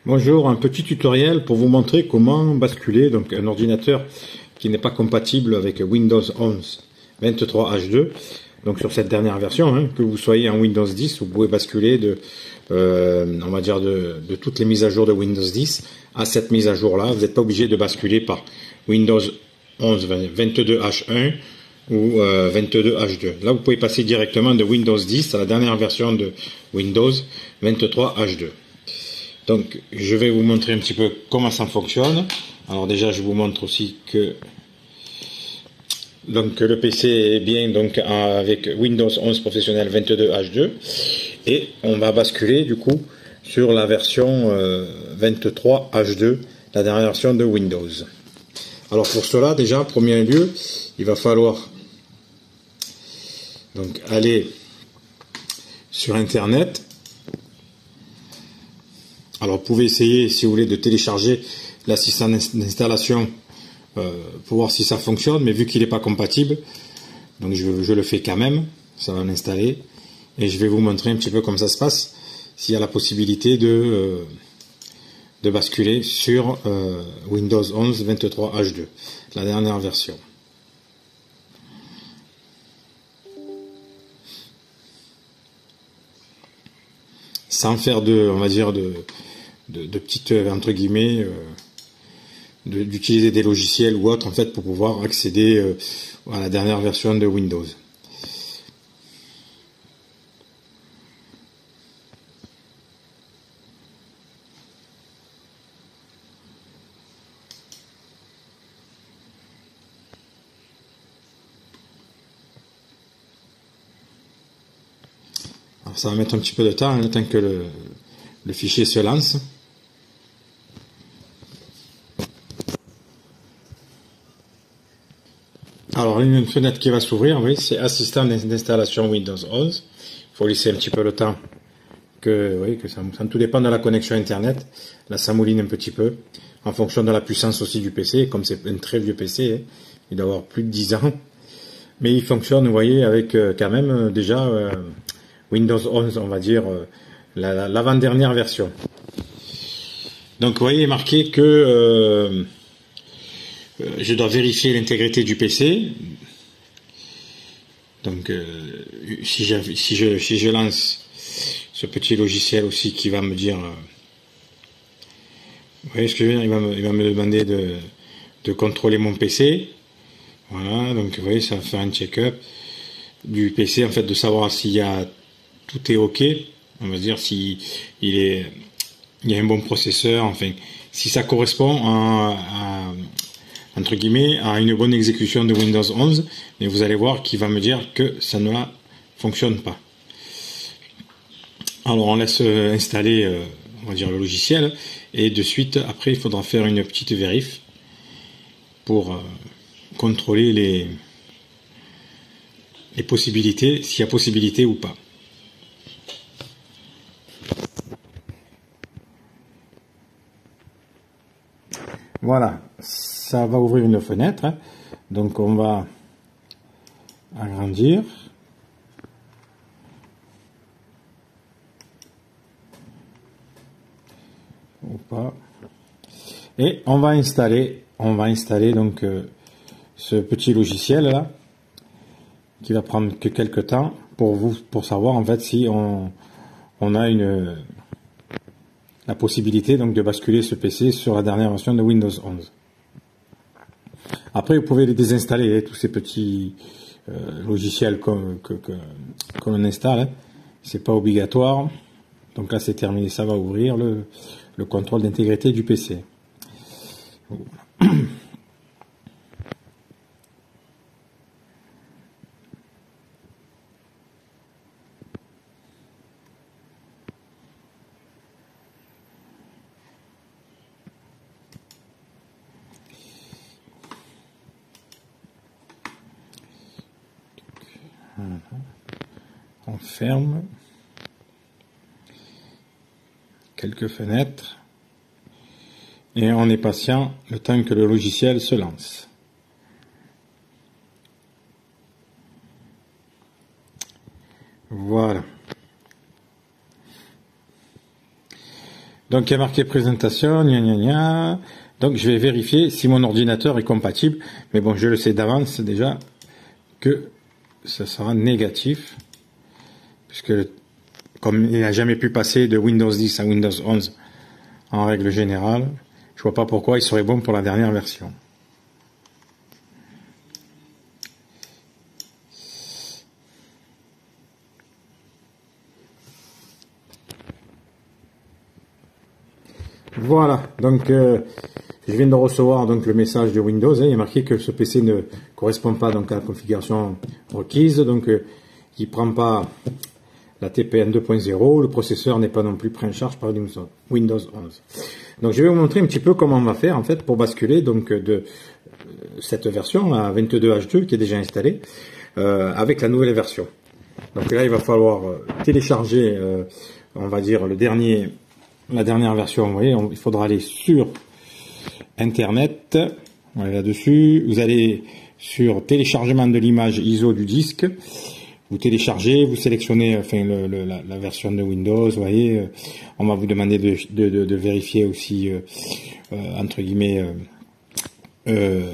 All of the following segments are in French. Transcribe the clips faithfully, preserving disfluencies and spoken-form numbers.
Bonjour, un petit tutoriel pour vous montrer comment basculer donc un ordinateur qui n'est pas compatible avec Windows onze vingt-trois H deux. Donc sur cette dernière version, hein, que vous soyez en Windows dix, vous pouvez basculer de, euh, on va dire de, de toutes les mises à jour de Windows dix à cette mise à jour là. Vous n'êtes pas obligé de basculer par Windows onze vingt-deux H un ou euh, vingt-deux H deux. Là, vous pouvez passer directement de Windows dix à la dernière version de Windows vingt-trois H deux. Donc, je vais vous montrer un petit peu comment ça fonctionne. Alors déjà, je vous montre aussi que donc le P C est bien donc avec Windows onze Professionnel vingt-deux H deux et on va basculer du coup sur la version euh, vingt-trois H deux, la dernière version de Windows. Alors pour cela, déjà, en premier lieu, il va falloir donc aller sur Internet. Alors vous pouvez essayer, si vous voulez, de télécharger l'assistant d'installation euh, pour voir si ça fonctionne, mais vu qu'il n'est pas compatible, donc je, je le fais quand même, ça va l'installer, et je vais vous montrer un petit peu comment ça se passe, s'il y a la possibilité de, euh, de basculer sur euh, Windows onze vingt-trois H deux, la dernière version. Sans faire de, on va dire, de De, de petites, entre guillemets, euh, d'utiliser des logiciels ou autres en fait pour pouvoir accéder euh, à la dernière version de Windows. Alors ça va mettre un petit peu de temps, hein, tant que le, le fichier se lance. Alors, une fenêtre qui va s'ouvrir, oui, c'est assistant d'installation Windows onze. Il faut laisser un petit peu le temps que, oui, que ça, ça tout dépend de la connexion Internet. Là, ça mouline un petit peu, en fonction de la puissance aussi du P C. Comme c'est un très vieux P C, hein, il doit avoir plus de dix ans. Mais il fonctionne, vous voyez, avec euh, quand même euh, déjà euh, Windows onze, on va dire, euh, l'avant-dernière la, version. Donc, vous voyez, marqué que euh, je dois vérifier l'intégrité du P C. Donc, euh, si, si, je, si je lance ce petit logiciel aussi qui va me dire, euh, vous voyez ce que je veux dire, il va me, il va me demander de, de contrôler mon P C. Voilà, donc vous voyez, ça va faire un check-up du P C, en fait, de savoir s'il y a tout est OK. On va dire si il est, il y a un bon processeur, enfin, si ça correspond à, à entre guillemets, à une bonne exécution de Windows onze, mais vous allez voir qu'il va me dire que ça ne fonctionne pas. Alors on laisse installer, euh, on va dire, le logiciel, et de suite, après, il faudra faire une petite vérif pour euh, contrôler les, les possibilités, s'il y a possibilité ou pas. Voilà, ça va ouvrir une fenêtre, hein. Donc on va agrandir. Ou pas. Et on va installer, on va installer donc euh, ce petit logiciel là, qui va prendre que quelques temps pour vous, pour savoir en fait si on, on a une la possibilité donc de basculer ce P C sur la dernière version de Windows onze. Après, vous pouvez les désinstaller, hein, tous ces petits euh, logiciels que, que, que, que l'on installe. Hein. C'est pas obligatoire. Donc là, c'est terminé. Ça va ouvrir le, le contrôle d'intégrité du P C. Voilà. On ferme quelques fenêtres et on est patient le temps que le logiciel se lance. Voilà. Donc il y a marqué présentation, gna gna gna. Donc je vais vérifier si mon ordinateur est compatible. Mais bon, je le sais d'avance déjà que ça sera négatif. Puisque comme il n'a jamais pu passer de Windows dix à Windows onze en règle générale, je vois pas pourquoi il serait bon pour la dernière version. Voilà, donc euh, je viens de recevoir donc le message de Windows, hein, il est marqué que ce P C ne correspond pas donc à la configuration requise, donc euh, il prend pas la T P M deux point zéro, le processeur n'est pas non plus pris en charge par Windows onze. Donc je vais vous montrer un petit peu comment on va faire en fait pour basculer donc de cette version à vingt-deux H deux qui est déjà installée euh, avec la nouvelle version. Donc là il va falloir télécharger, euh, on va dire le dernier. La dernière version, vous voyez, on, il faudra aller sur Internet, on va aller là-dessus, vous allez sur téléchargement de l'image I S O du disque, vous téléchargez, vous sélectionnez enfin, le, le, la, la version de Windows, vous voyez, euh, on va vous demander de, de, de, de vérifier aussi, euh, euh, entre guillemets, euh, euh,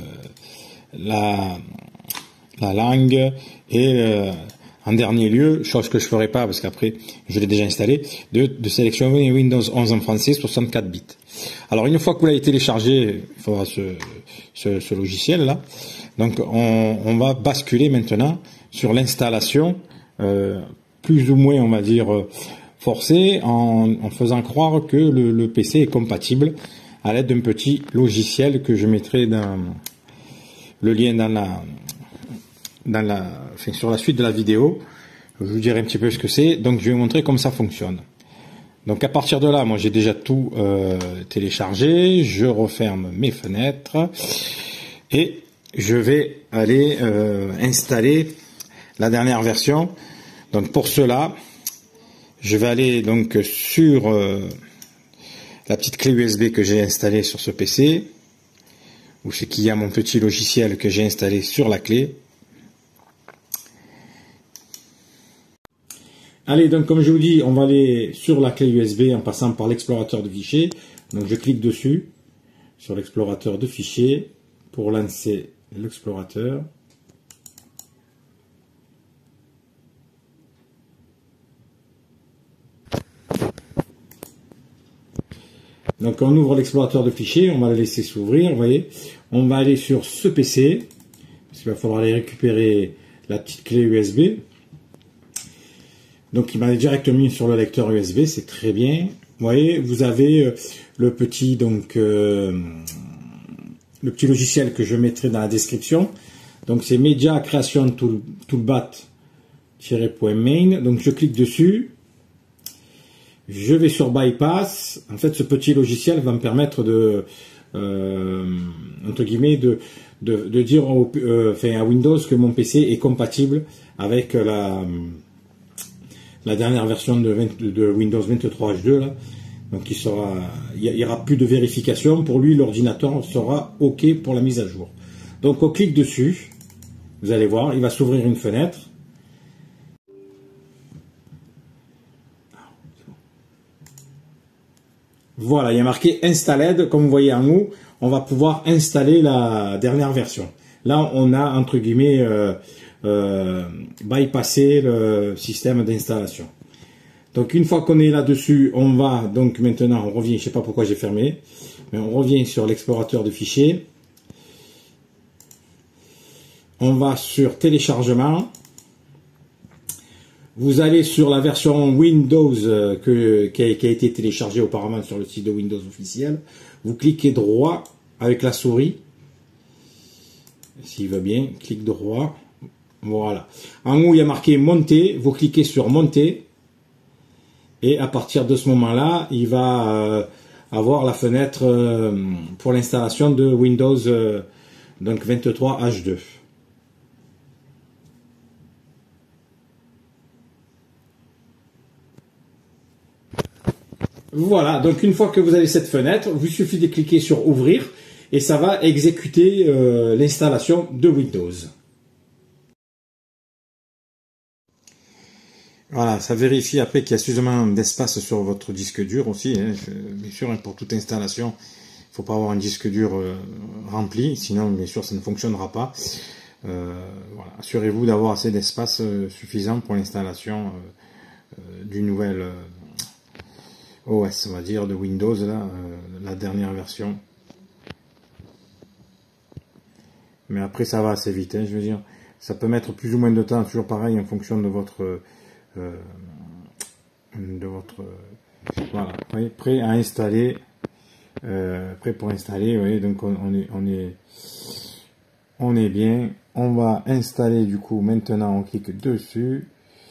la, la langue et... Euh, en dernier lieu, chose que je ne ferai pas parce qu'après je l'ai déjà installé, de, de sélectionner Windows onze en français soixante-quatre bits. Alors une fois que vous l'avez téléchargé, il faudra ce, ce, ce logiciel là. Donc on, on va basculer maintenant sur l'installation euh, plus ou moins on va dire forcée en, en faisant croire que le, le P C est compatible à l'aide d'un petit logiciel que je mettrai dans le lien dans la Dans la, enfin, sur la suite de la vidéo, je vous dirai un petit peu ce que c'est. Donc je vais vous montrer comment ça fonctionne. Donc à partir de là, moi j'ai déjà tout euh, téléchargé. Je referme mes fenêtres et je vais aller euh, installer la dernière version. Donc pour cela, je vais aller donc sur euh, la petite clé U S B que j'ai installée sur ce P C, où c'est qu'il y a mon petit logiciel que j'ai installé sur la clé. Allez, donc comme je vous dis, on va aller sur la clé U S B en passant par l'explorateur de fichiers. Donc je clique dessus, sur l'explorateur de fichiers, pour lancer l'explorateur. Donc on ouvre l'explorateur de fichiers, on va le laisser s'ouvrir, vous voyez. On va aller sur ce P C, parce qu'il va falloir aller récupérer la petite clé U S B. Donc il m'a directement mis sur le lecteur U S B, c'est très bien. Vous voyez, vous avez le petit donc euh, le petit logiciel que je mettrai dans la description. Donc c'est Media Creation Tool, Toolbat-main. Donc je clique dessus. Je vais sur Bypass. En fait, ce petit logiciel va me permettre de euh, entre guillemets de de, de dire au, euh, enfin, à Windows que mon P C est compatible avec la la dernière version de, vingt, de Windows vingt-trois H deux là. Donc il sera, il n'y aura plus de vérification. Pour lui, l'ordinateur sera OK pour la mise à jour. Donc on clique dessus, vous allez voir, il va s'ouvrir une fenêtre. Voilà, il y a marqué Installed, comme vous voyez en haut, on va pouvoir installer la dernière version. Là, on a entre guillemets euh, euh, bypassé le système d'installation. Donc une fois qu'on est là-dessus, on va donc maintenant, on revient, je ne sais pas pourquoi j'ai fermé, mais on revient sur l'explorateur de fichiers. On va sur téléchargement. Vous allez sur la version Windows que, qui, a, qui a été téléchargée auparavant sur le site de Windows officiel. Vous cliquez droit avec la souris. S'il veut bien, clic droit. Voilà. En haut, il y a marqué monter. Vous cliquez sur monter. Et à partir de ce moment-là, il va euh, avoir la fenêtre euh, pour l'installation de Windows euh, donc vingt-trois H deux. Voilà, donc une fois que vous avez cette fenêtre, il suffit de cliquer sur ouvrir et ça va exécuter euh, l'installation de Windows. Voilà, ça vérifie après qu'il y a suffisamment d'espace sur votre disque dur aussi. Hein. Bien sûr, pour toute installation, il ne faut pas avoir un disque dur euh, rempli, sinon bien sûr ça ne fonctionnera pas. Euh, voilà. Assurez-vous d'avoir assez d'espace euh, suffisant pour l'installation euh, euh, du nouvel euh, O S, on va dire, de Windows, là, euh, la dernière version. Mais après ça va assez vite, hein, je veux dire. Ça peut mettre plus ou moins de temps, toujours pareil, en fonction de votre... Euh, de votre... Euh, voilà, vous voyez, prêt à installer... Euh, prêt pour installer, vous voyez, donc on, on est... On est On est bien, on va installer du coup, maintenant on clique dessus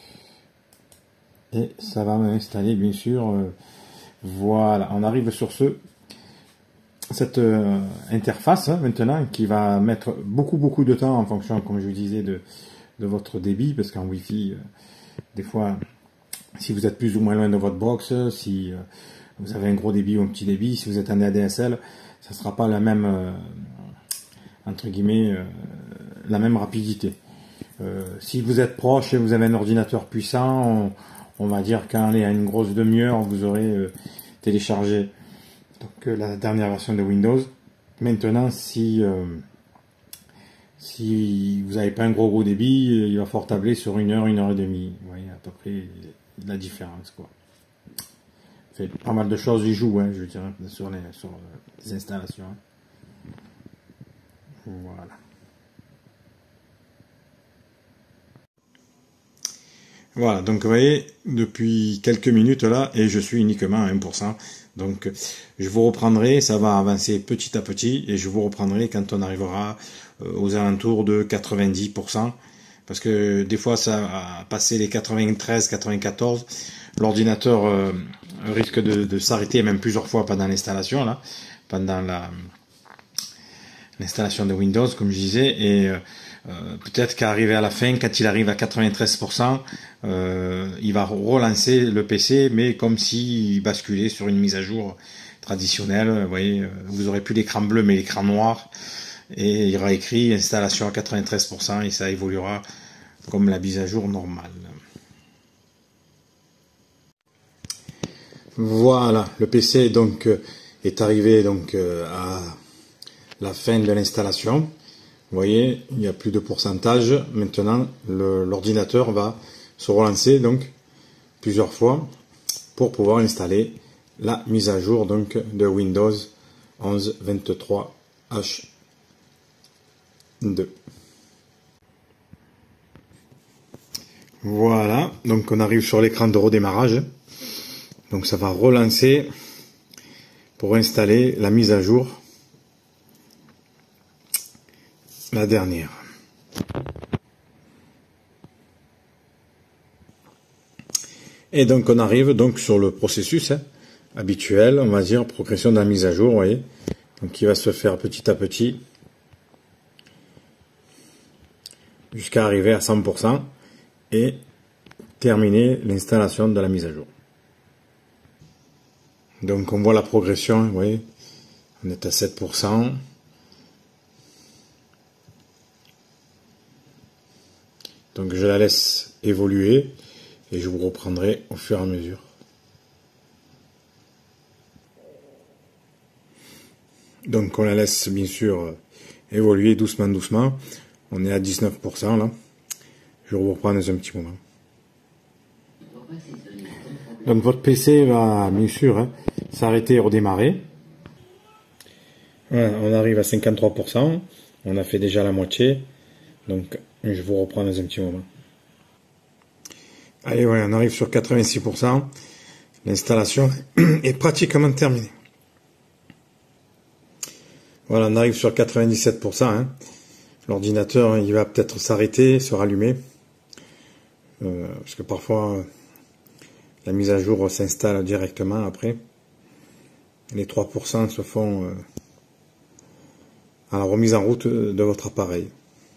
et ça va m'installer bien sûr, euh, voilà, on arrive sur ce cette euh, interface hein, maintenant qui va mettre beaucoup beaucoup de temps en fonction, comme je vous disais, de, de votre débit, parce qu'en Wi-Fi, euh, des fois, si vous êtes plus ou moins loin de votre box, si euh, vous avez un gros débit ou un petit débit, si vous êtes en A D S L, ça ne sera pas la même, euh, entre guillemets, euh, la même rapidité. Euh, si vous êtes proche et vous avez un ordinateur puissant, on, on va dire qu'en à une grosse demi-heure, vous aurez euh, téléchargé donc, euh, la dernière version de Windows. Maintenant, si, euh, si vous n'avez pas un gros gros débit, il va falloir tabler sur une heure, une heure et demie. Vous voyez à peu près la différence, quoi. Fait pas mal de choses y jouent, hein, je veux dire, sur les, sur les installations. Hein. Voilà. Voilà, donc vous voyez, depuis quelques minutes là, et je suis uniquement à un pour cent. Donc je vous reprendrai, ça va avancer petit à petit, et je vous reprendrai quand on arrivera aux alentours de quatre-vingt-dix pour cent. Parce que des fois ça a passé les quatre-vingt-treize, quatre-vingt-quatorze, l'ordinateur euh, risque de, de s'arrêter même plusieurs fois pendant l'installation, là, pendant la l'installation de Windows, comme je disais, et euh, Euh, peut-être qu'arrivé à la fin, quand il arrive à quatre-vingt-treize pour cent, euh, il va relancer le P C, mais comme s'il basculait sur une mise à jour traditionnelle. Vous voyez, vous aurez plus l'écran bleu, mais l'écran noir, et il y aura écrit installation à quatre-vingt-treize pour cent, et ça évoluera comme la mise à jour normale. Voilà, le P C donc est arrivé donc à la fin de l'installation. Vous voyez, il n'y a plus de pourcentage. Maintenant, l'ordinateur va se relancer donc plusieurs fois pour pouvoir installer la mise à jour donc de Windows onze vingt-trois H deux. Voilà, donc on arrive sur l'écran de redémarrage. Donc ça va relancer pour installer la mise à jour. La dernière. Et donc on arrive donc sur le processus hein, habituel, on va dire, progression de la mise à jour, vous voyez. Donc qui va se faire petit à petit jusqu'à arriver à cent pour cent et terminer l'installation de la mise à jour. Donc on voit la progression, vous voyez, on est à sept pour cent. Donc je la laisse évoluer et je vous reprendrai au fur et à mesure. Donc on la laisse bien sûr évoluer doucement doucement. On est à dix-neuf pour cent là. Je vous reprends dans un petit moment. Donc votre P C va bien sûr hein, s'arrêter et redémarrer. Voilà, on arrive à cinquante-trois pour cent. On a fait déjà la moitié. Donc je vous reprends dans un petit moment. Allez, voilà, on arrive sur quatre-vingt-six pour cent. L'installation est pratiquement terminée. Voilà, on arrive sur quatre-vingt-dix-sept pour cent. Hein. L'ordinateur, il va peut-être s'arrêter, se rallumer. Euh, parce que parfois, euh, la mise à jour s'installe directement après. Les trois pour cent se font euh, à la remise en route de votre appareil.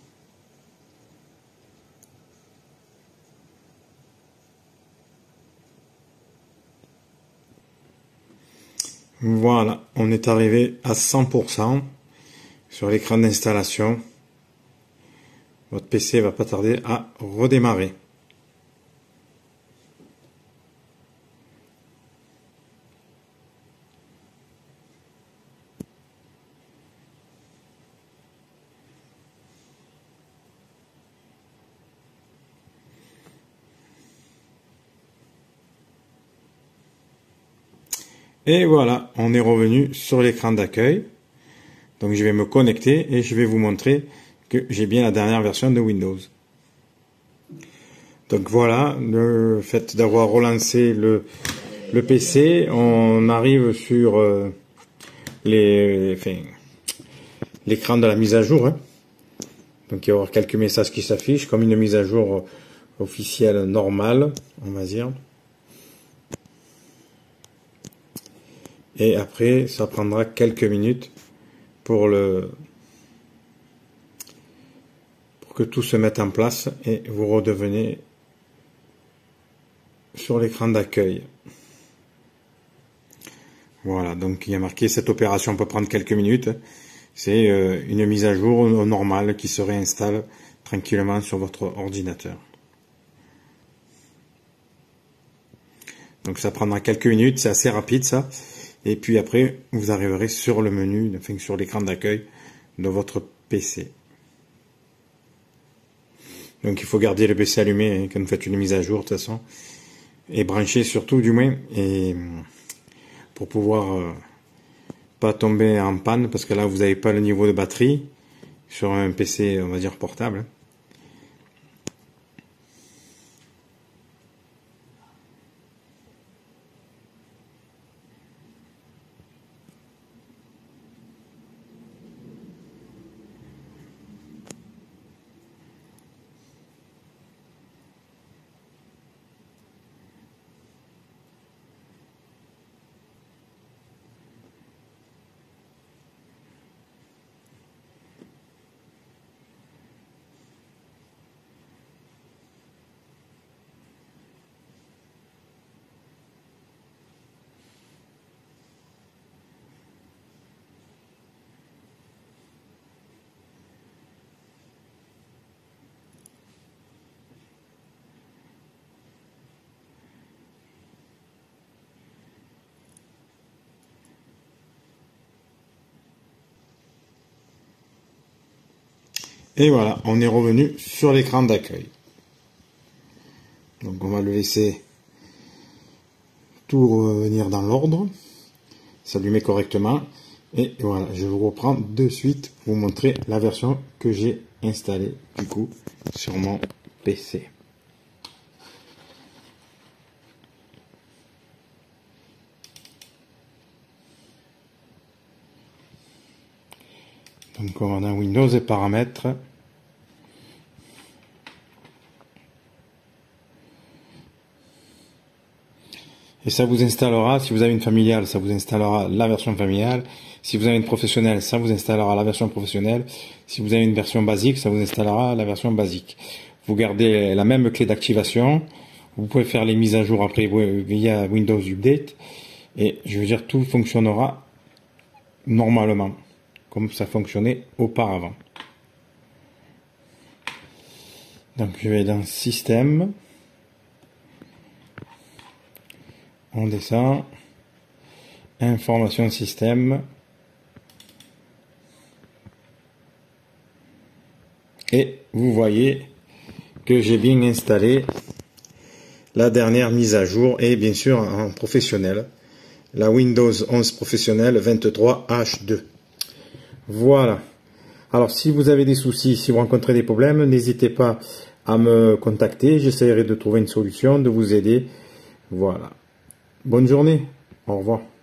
Voilà, on est arrivé à cent pour cent sur l'écran d'installation. Votre P C va pas tarder à redémarrer. Et voilà, on est revenu sur l'écran d'accueil. Donc je vais me connecter et je vais vous montrer que j'ai bien la dernière version de Windows. Donc voilà, le fait d'avoir relancé le, le P C, on arrive sur euh, les, enfin, l'écran de la mise à jour. Hein. Donc il va y avoir quelques messages qui s'affichent comme une mise à jour officielle normale, on va dire. Et après, ça prendra quelques minutes pour le pour que tout se mette en place et vous redevenez sur l'écran d'accueil. Voilà, donc il y a marqué cette opération peut prendre quelques minutes. C'est euh, une mise à jour normale qui se réinstalle tranquillement sur votre ordinateur. Donc ça prendra quelques minutes, c'est assez rapide ça. Et puis après, vous arriverez sur le menu, enfin sur l'écran d'accueil de votre P C. Donc il faut garder le P C allumé hein, quand vous faites une mise à jour de toute façon. Et branché surtout du moins. Et pour pouvoir euh, pas tomber en panne, parce que là vous n'avez pas le niveau de batterie sur un P C on va dire portable. Et voilà, on est revenu sur l'écran d'accueil. Donc on va le laisser tout revenir dans l'ordre, s'allumer correctement. Et voilà, je vous reprends de suite pour vous montrer la version que j'ai installée du coup sur mon P C. Donc on a Windows et paramètres. Et ça vous installera, si vous avez une familiale, ça vous installera la version familiale. Si vous avez une professionnelle, ça vous installera la version professionnelle. Si vous avez une version basique, ça vous installera la version basique. Vous gardez la même clé d'activation. Vous pouvez faire les mises à jour après via Windows Update. Et je veux dire, tout fonctionnera normalement, comme ça fonctionnait auparavant. Donc je vais dans Système. On descend. Information système. Et vous voyez que j'ai bien installé la dernière mise à jour et bien sûr en professionnel. La Windows onze professionnelle vingt-trois H deux. Voilà. Alors si vous avez des soucis, si vous rencontrez des problèmes, n'hésitez pas à me contacter. J'essaierai de trouver une solution, de vous aider. Voilà. Bonne journée. Au revoir.